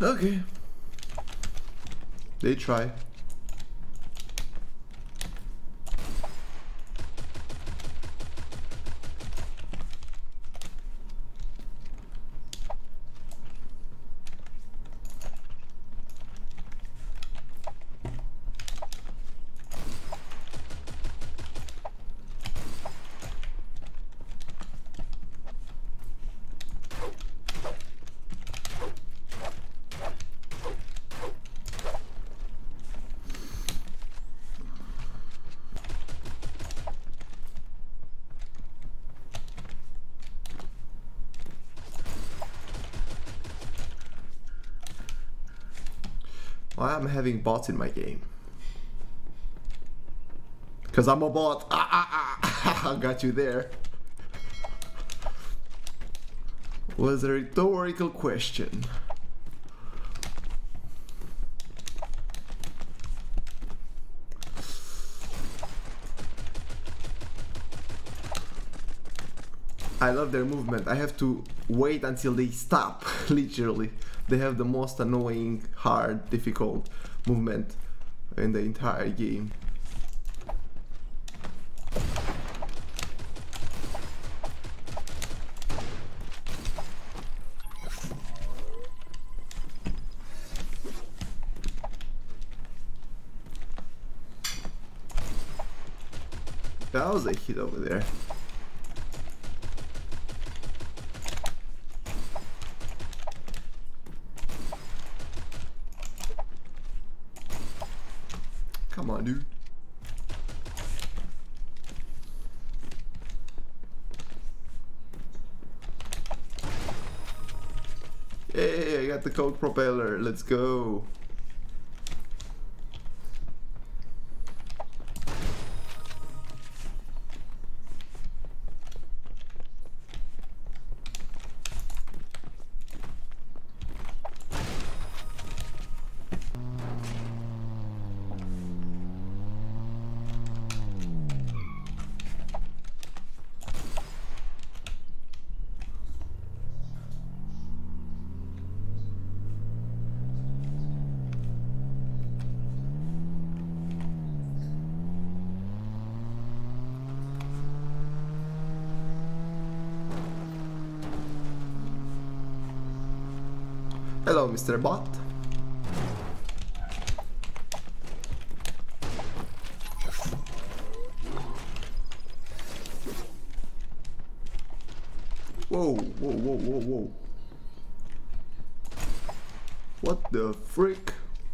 Okay. They try. Why am I having bots in my game? Because I'm a bot. I got you there. Was a rhetorical question. I love their movement. I have to wait until they stop, literally. They have the most annoying, hard, difficult movement in the entire game. That was a hit over there. Come on, dude. Hey, I got the coke propeller. Let's go. Hello, Mr. Bot. Whoa, whoa, whoa, whoa, whoa. What the frick?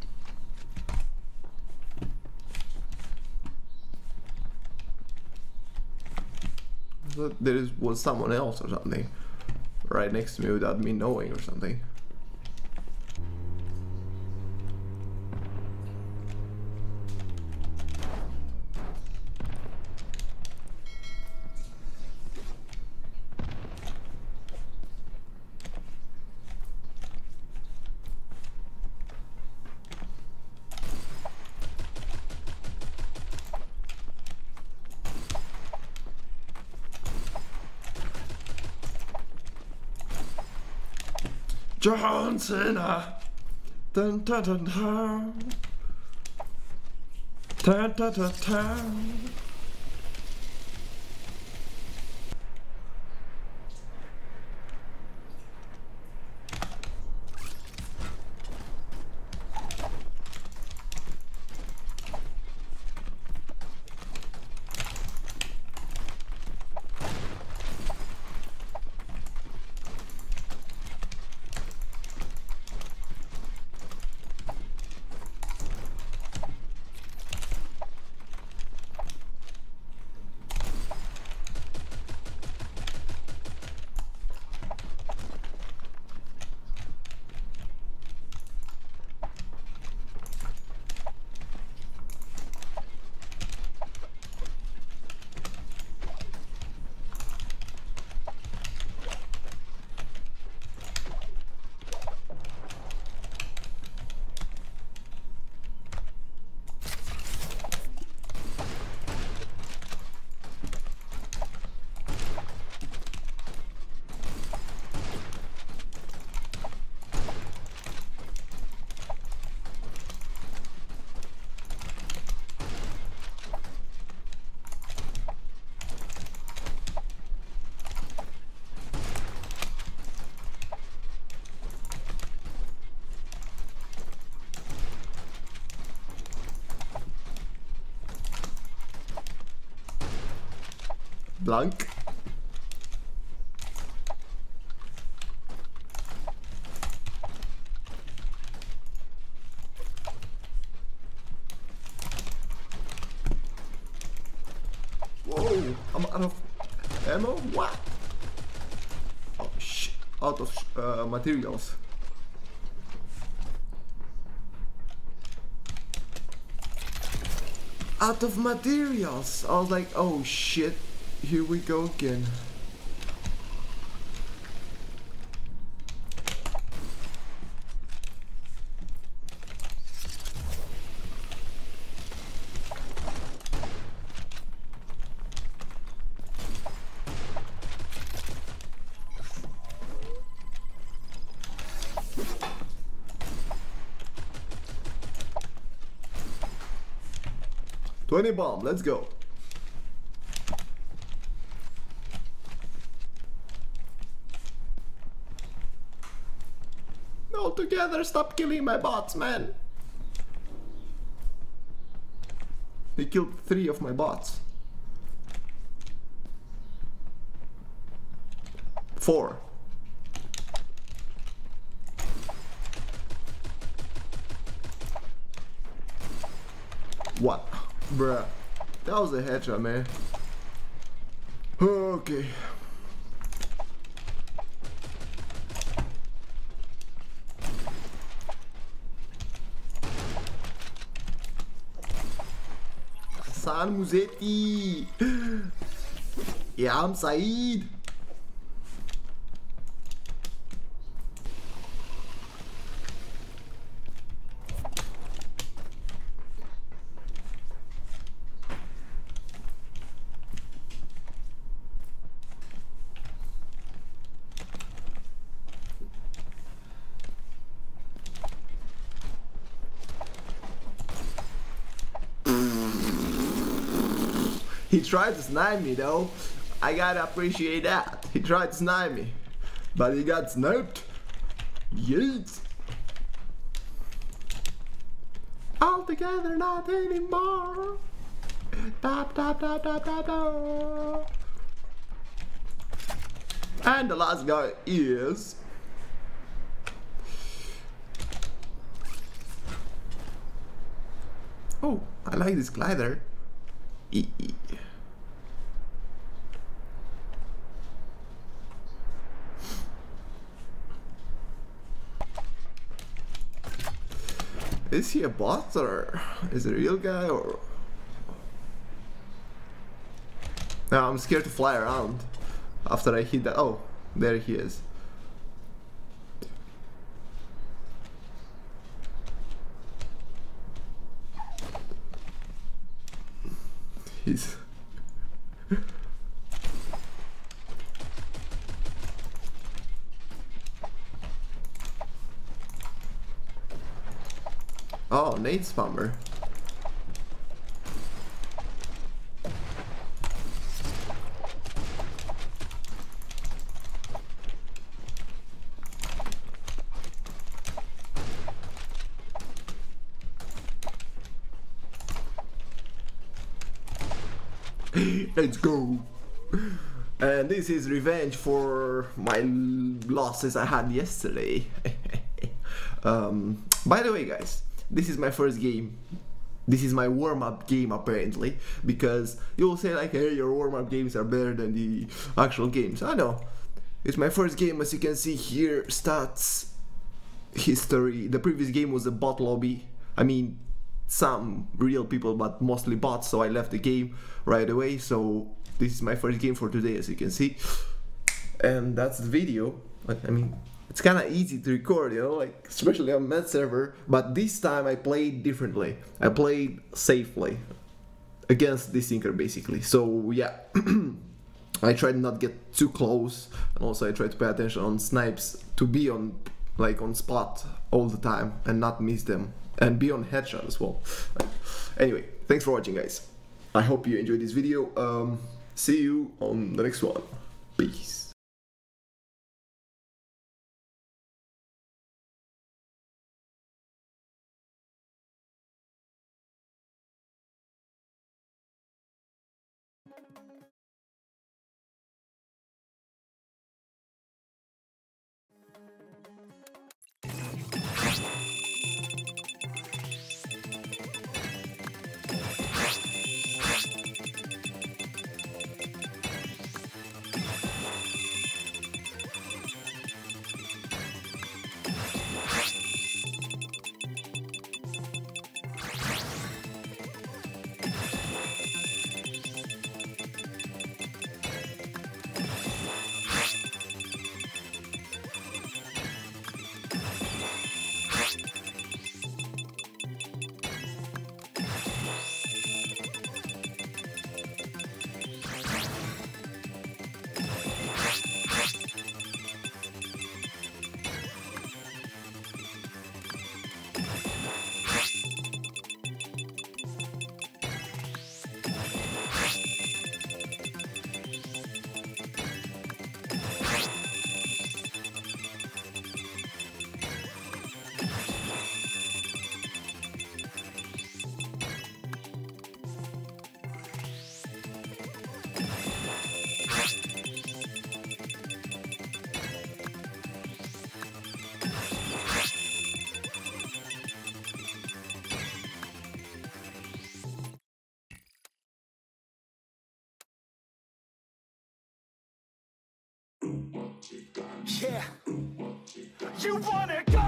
I thought there was someone else or something right next to me without me knowing or something. John Cena. Dun dun dun dun. Dun dun dun dun. Blank. Whoa, I'm out of ammo? What? Oh shit, out of materials. Out of materials! I was like, oh shit, here we go again. $20 bomb, let's go. All together, stop killing my bots, man. He killed 3 of my bots. 4. What? Bruh. That was a headshot, man. Okay. Hassan Musetti. Yeah, I'm Saeed. He tried to snipe me though. I gotta appreciate that. He tried to snipe me, but he got sniped. Yeet. All together, not anymore. Tap, tap, tap, tap, tap, tap. And the last guy is... Oh, I like this glider. Is he a bot or is it a real guy or... No, I'm scared to fly around after I hit that. Oh, there he is. He's... Oh, nade spammer. Let's go. And this is revenge for my losses I had yesterday. By the way, guys, this is my first game. This is my warm-up game apparently, because you'll say like, hey, your warm-up games are better than the actual games. I know. It's my first game, as you can see here, stats, history. The previous game was a bot lobby. I mean, some real people, but mostly bots, so I left the game right away. So this is my first game for today, as you can see. And that's the video. But I mean, it's kind of easy to record, you know, like especially on Med server. But this time I played differently. I played safely against this thinker basically. So yeah, I tried not to get too close, and also I tried to pay attention on snipes to be on like on spot all the time and not miss them, and be on headshot as well. Anyway, thanks for watching, guys. I hope you enjoyed this video. See you on the next one. Peace. Yeah. You wanna go